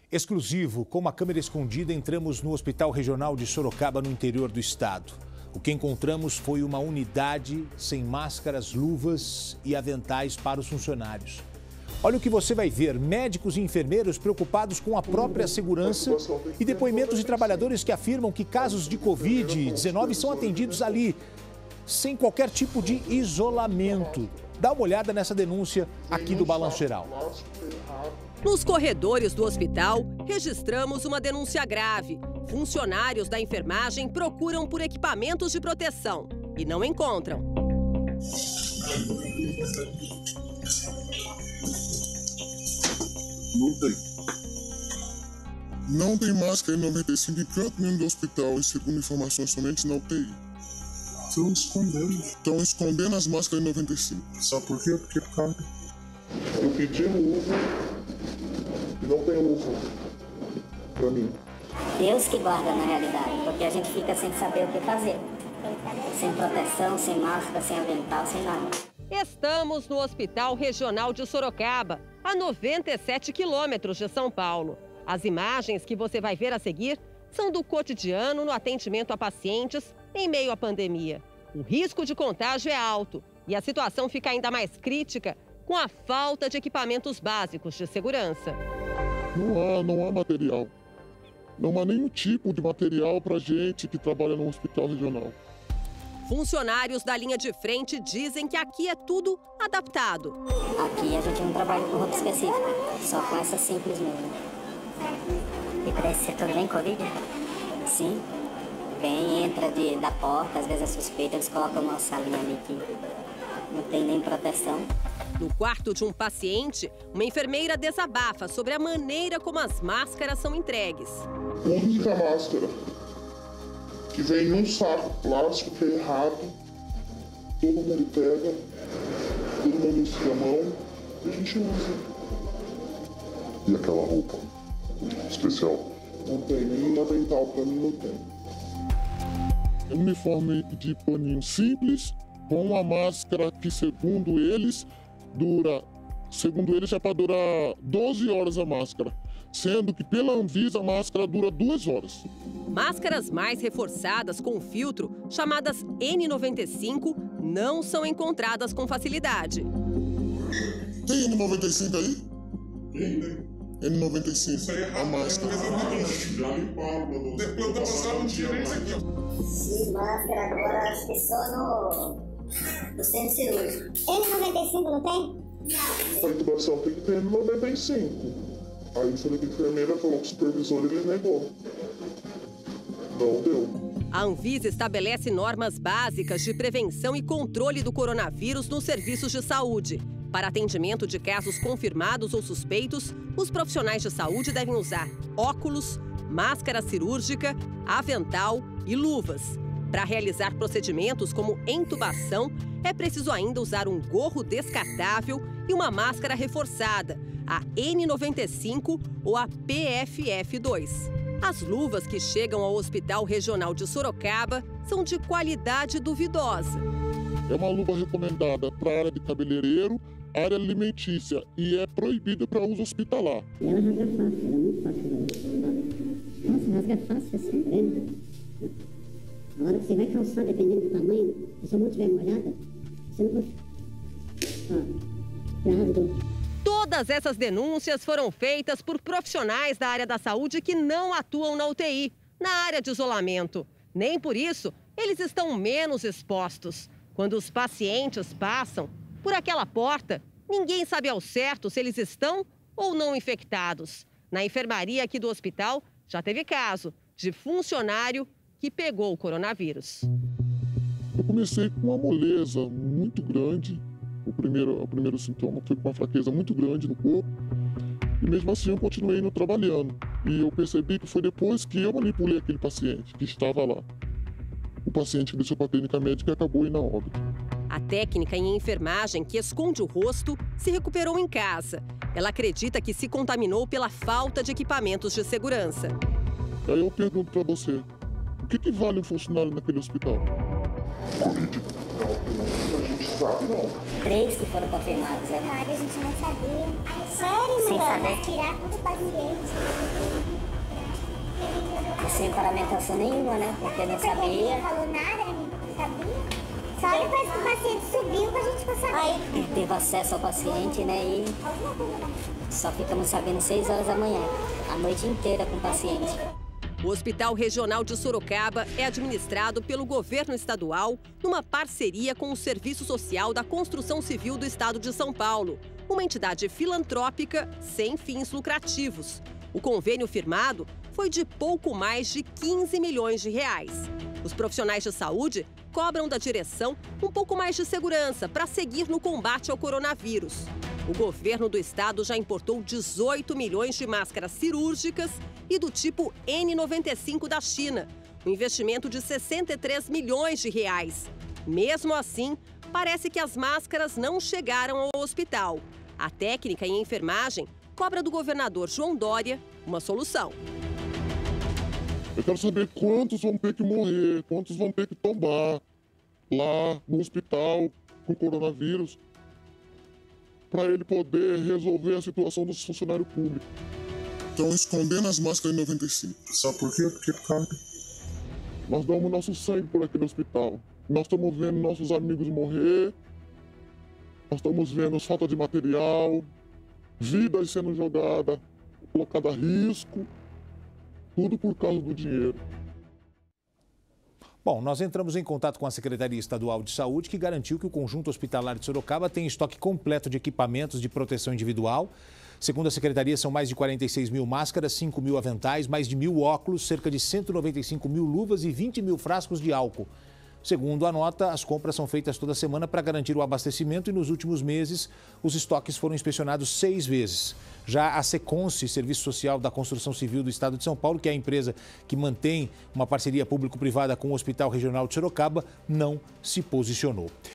Exclusivo, com uma câmera escondida, entramos no Hospital Regional de Sorocaba, no interior do estado. O que encontramos foi uma unidade sem máscaras, luvas e aventais para os funcionários. Olha o que você vai ver: médicos e enfermeiros preocupados com a própria segurança e depoimentos de trabalhadores que afirmam que casos de Covid-19 são atendidos ali, sem qualquer tipo de isolamento. Dá uma olhada nessa denúncia aqui do Balanço Geral. Nos corredores do hospital, registramos uma denúncia grave. Funcionários da enfermagem procuram por equipamentos de proteção e não encontram. Não tem máscara N95 em canto nenhum do hospital, e segundo informações somente na UTI. Estão escondendo. Estão escondendo as máscaras N95. Sabe por quê? Porque cabe. Eu pedi luva e não tem luva pra mim. Deus que guarda na realidade, porque a gente fica sem saber o que fazer. Sem proteção, sem máscara, sem avental, sem nada. Estamos no Hospital Regional de Sorocaba, a 97 quilômetros de São Paulo. As imagens que você vai ver a seguir são do cotidiano no atendimento a pacientes em meio à pandemia. O risco de contágio é alto e a situação fica ainda mais crítica com a falta de equipamentos básicos de segurança. Não há material. Não há nenhum tipo de material para gente que trabalha no hospital regional. Funcionários da linha de frente dizem que aqui é tudo adaptado. Aqui a gente não trabalha com roupa específica, só com essa simples mesmo. E parece ser tudo bem Covid? Sim. Vem, entra da porta, às vezes é suspeita, eles colocam uma salinha ali que não tem nem proteção. No quarto de um paciente, uma enfermeira desabafa sobre a maneira como as máscaras são entregues. Única máscara que vem num saco plástico que é errado, todo mundo pega, todo mundo esfria a mão e a gente usa. E aquela roupa especial? Não tem, nenhum avental pra mim não tem. É um uniforme de paninho simples, com uma máscara que, segundo eles, é para durar 12 horas a máscara, sendo que pela Anvisa a máscara dura 2 horas. Máscaras mais reforçadas com filtro, chamadas N95, não são encontradas com facilidade. Tem N95 aí? Tem. N95, Isso aí é a máscara. Já limparam. Depois da passada um dia nem aqui. Fiz máscara agora, acho que só no centro cirúrgico. N95 não tem? A intubação tem que ter N95. Aí eu falei que a enfermeira falou que o supervisor ele negou. Não deu. A Anvisa estabelece normas básicas de prevenção e controle do coronavírus nos serviços de saúde. Para atendimento de casos confirmados ou suspeitos, os profissionais de saúde devem usar óculos, máscara cirúrgica, avental e luvas. Para realizar procedimentos como intubação, é preciso ainda usar um gorro descartável e uma máscara reforçada, a N95 ou a PFF2. As luvas que chegam ao Hospital Regional de Sorocaba são de qualidade duvidosa. É uma luva recomendada para a área de cabeleireiro, área alimentícia, e é proibida para uso hospitalar. E ela rasga fácil, ela é muito fácil. Nossa, rasga fácil assim, grande. A hora que você vai calçar, dependendo do tamanho, se a mão estiver molhada, você não pode... Ó, já rasgou. Todas essas denúncias foram feitas por profissionais da área da saúde que não atuam na UTI, na área de isolamento. Nem por isso, eles estão menos expostos. Quando os pacientes passam por aquela porta, ninguém sabe ao certo se eles estão ou não infectados. Na enfermaria aqui do hospital, já teve caso de funcionário que pegou o coronavírus. Eu comecei com uma moleza muito grande. O primeiro sintoma foi com uma fraqueza muito grande no corpo. E mesmo assim eu continuei indo trabalhando. E eu percebi que foi depois que eu manipulei aquele paciente que estava lá. O paciente que desceu para a clínica médica e acabou indo a óbito. A técnica em enfermagem que esconde o rosto se recuperou em casa. Ela acredita que se contaminou pela falta de equipamentos de segurança. Aí eu pergunto para você, o que vale um funcionário naquele hospital? Covid? Não, a gente sabe não. 3 que foram confirmados, né? A gente não sabia. Sério, sem mano? saber. Tirar tudo para ninguém. Sem paramentação nenhuma, né? Porque não sabia. Ninguém falou nada, não sabia. Só depois que o paciente subiu que a gente ficou sabendo. Aí teve acesso ao paciente, né? E só ficamos sabendo 6 horas da manhã, a noite inteira com o paciente. O Hospital Regional de Sorocaba é administrado pelo governo estadual numa parceria com o Serviço Social da Construção Civil do Estado de São Paulo, uma entidade filantrópica sem fins lucrativos. O convênio firmado foi de pouco mais de 15 milhões de reais. Os profissionais de saúde cobram da direção um pouco mais de segurança para seguir no combate ao coronavírus. O governo do estado já importou 18 milhões de máscaras cirúrgicas e do tipo N95 da China, um investimento de 63 milhões de reais. Mesmo assim, parece que as máscaras não chegaram ao hospital. A técnica em enfermagem cobra do governador João Dória uma solução. Eu quero saber quantos vão ter que morrer, quantos vão ter que tombar lá no hospital com o coronavírus, para ele poder resolver a situação dos funcionários públicos. Estão escondendo as máscaras em 95. Sabe por quê? Porque cabe. Nós damos nosso sangue por aquele hospital. Nós estamos vendo nossos amigos morrer, nós estamos vendo falta de material, vidas sendo jogadas, colocadas a risco. Tudo por causa do dinheiro. Bom, nós entramos em contato com a Secretaria Estadual de Saúde, que garantiu que o conjunto hospitalar de Sorocaba tem estoque completo de equipamentos de proteção individual. Segundo a Secretaria, são mais de 46 mil máscaras, 5 mil aventais, mais de 1.000 óculos, cerca de 195 mil luvas e 20 mil frascos de álcool. Segundo a nota, as compras são feitas toda semana para garantir o abastecimento e nos últimos meses os estoques foram inspecionados 6 vezes. Já a Seconce, Serviço Social da Construção Civil do Estado de São Paulo, que é a empresa que mantém uma parceria público-privada com o Hospital Regional de Sorocaba, não se posicionou.